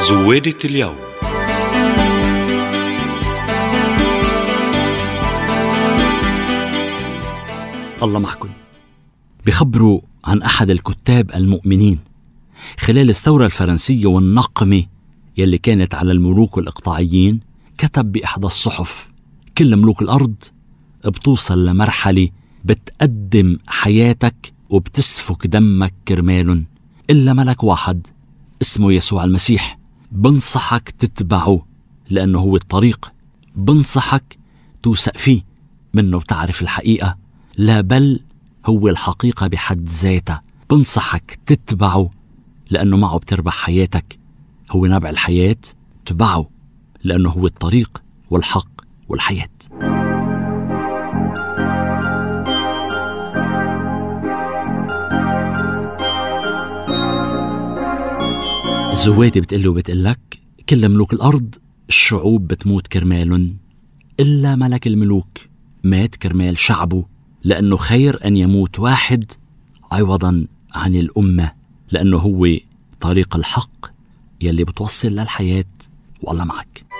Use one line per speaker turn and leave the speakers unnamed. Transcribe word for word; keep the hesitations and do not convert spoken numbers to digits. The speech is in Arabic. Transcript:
زوادة اليوم.
الله معكم. بيخبروا عن أحد الكتاب المؤمنين خلال الثورة الفرنسية والنقمة يلي كانت على الملوك الإقطاعيين. كتب بإحدى الصحف: كل ملوك الأرض بتوصل لمرحلة بتقدم حياتك وبتسفك دمك كرمالن، إلا ملك واحد اسمه يسوع المسيح. بنصحك تتبعه لأنه هو الطريق، بنصحك توثق فيه منه بتعرف الحقيقة، لا بل هو الحقيقة بحد ذاتها. بنصحك تتبعه لأنه معه بتربح حياتك، هو نبع الحياة. تبعه لأنه هو الطريق والحق والحياة. الزوادة بتقلي وبتقلك: كل ملوك الأرض الشعوب بتموت كرمالن، إلا ملك الملوك مات كرمال شعبه، لأنه خير أن يموت واحد عوضا عن الأمة، لأنه هو طريق الحق يلي بتوصل للحياة. والله معك.